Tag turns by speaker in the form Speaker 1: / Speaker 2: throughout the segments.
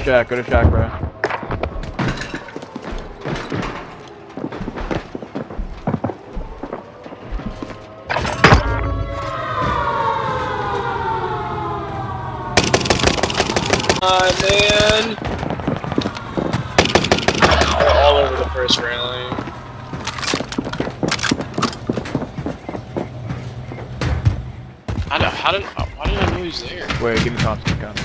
Speaker 1: shack, bro.
Speaker 2: Man. They're all over the first railing. Why did I know he was there?
Speaker 1: Wait, give me Thompson gun.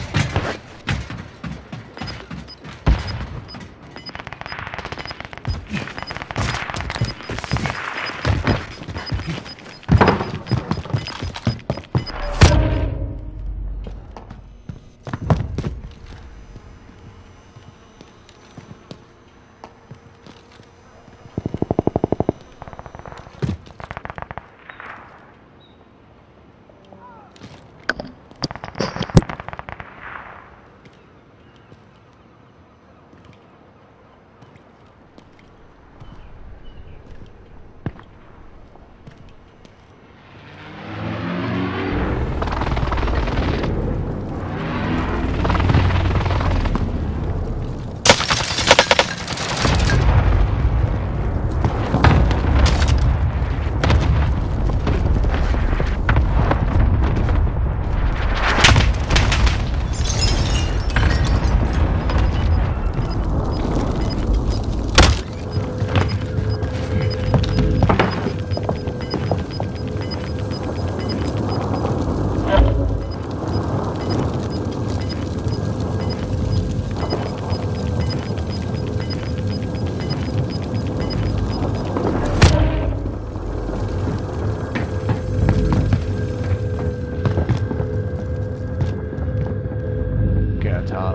Speaker 1: Top.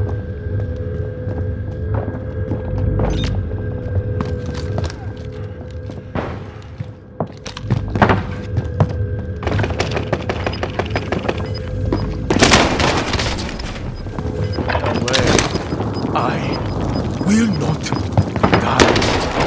Speaker 1: No way. I will not die.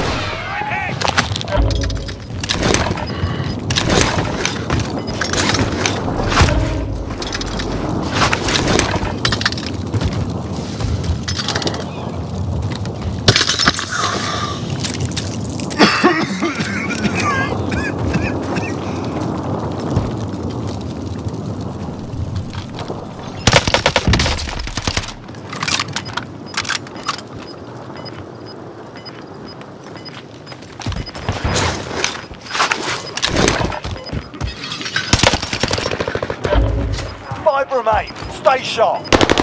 Speaker 3: Remain. Stay sharp.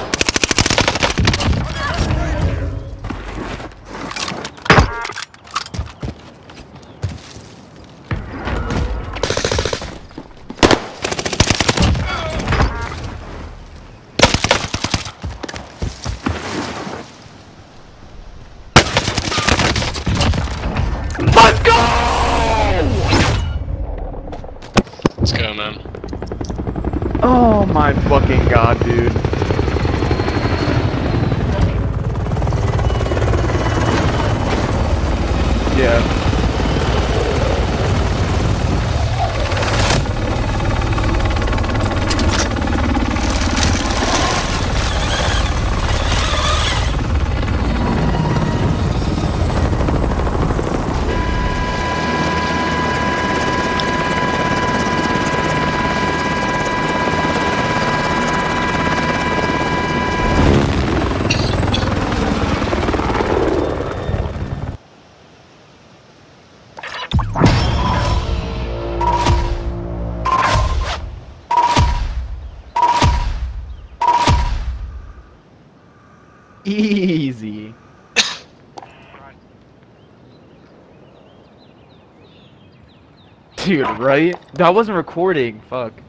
Speaker 1: Let's go!
Speaker 2: Let's go, man.
Speaker 1: Oh my fucking god, dude. Yeah. Easy. Dude, right? That wasn't recording. Fuck.